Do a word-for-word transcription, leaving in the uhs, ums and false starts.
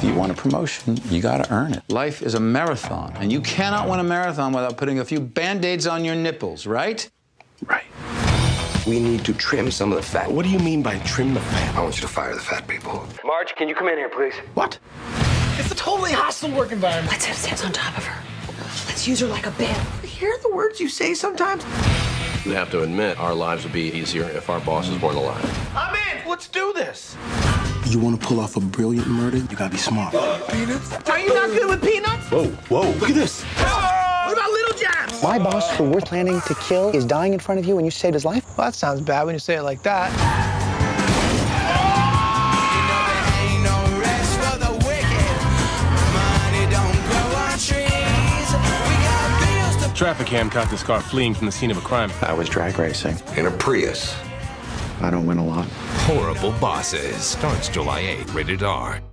If you want a promotion, you gotta earn it. Life is a marathon, and you cannot win a marathon without putting a few Band-Aids on your nipples, right? Right. We need to trim some of the fat. What do you mean by trim the fat? I want you to fire the fat people. Marge, can you come in here, please? What? It's a totally hostile work environment. Let's have sex on top of her. Let's use her like a bed. You hear the words you say sometimes? You have to admit, our lives would be easier if our bosses weren't alive. I'm in. Let's do this. You want to pull off a brilliant murder? You gotta be smart. Peanuts? Are you not good with peanuts? Whoa, whoa, look at this. What about little jabs? My boss, who we're planning to kill, is dying in front of you and you saved his life? Well, that sounds bad when you say it like that. Traffic cam caught this car fleeing from the scene of a crime. I was drag racing. In a Prius. I don't win a lot. Horrible Bosses starts July eighth, rated R.